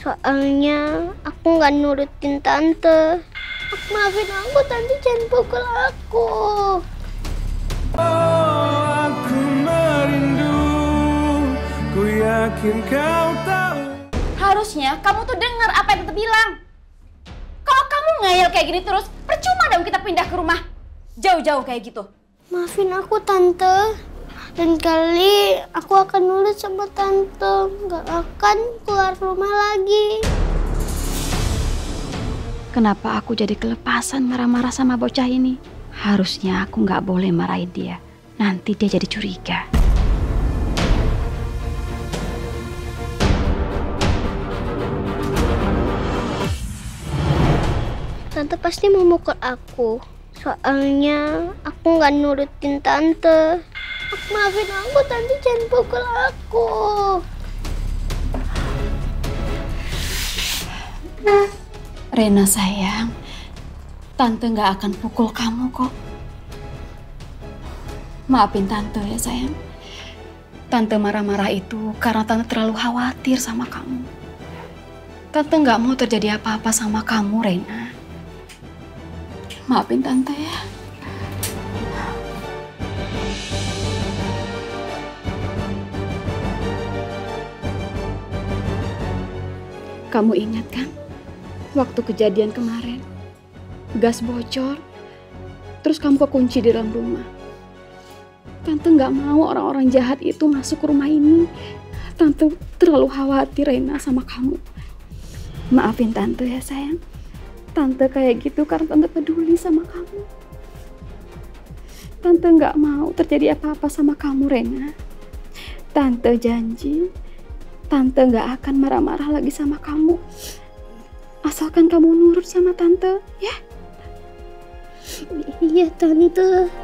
Soalnya aku nggak nurutin tante. Maafin aku, tante jangan pukul aku. Oh, aku merindu, ku yakin kau tahu. Harusnya kamu tuh dengar apa yang tante bilang. Kalau kamu ngeyel kayak gini terus, percuma dong kita pindah ke rumah jauh-jauh kayak gitu. Maafin aku, tante. Dan kali aku akan nurut sama tante, nggak akan keluar rumah lagi. Kenapa aku jadi kelepasan marah-marah sama bocah ini? Harusnya aku nggak boleh marahin dia. Nanti dia jadi curiga. Tante pasti mau mukul aku. Soalnya aku nggak nurutin tante. Maafin aku, tante jangan pukul aku. Rena sayang, tante nggak akan pukul kamu kok. Maafin tante ya sayang. Tante marah-marah itu karena tante terlalu khawatir sama kamu. Tante nggak mau terjadi apa-apa sama kamu, Rena. Maafin tante ya. Kamu ingat kan? Waktu kejadian kemarin, gas bocor, terus kamu kekunci di dalam rumah. Tante nggak mau orang-orang jahat itu masuk ke rumah ini. Tante terlalu khawatir Rena sama kamu. Maafin tante ya sayang. Tante kayak gitu karena tante peduli sama kamu. Tante nggak mau terjadi apa-apa sama kamu, Rena. Tante janji, tante nggak akan marah-marah lagi sama kamu. Asalkan kamu nurut sama tante, ya? Iya, tante.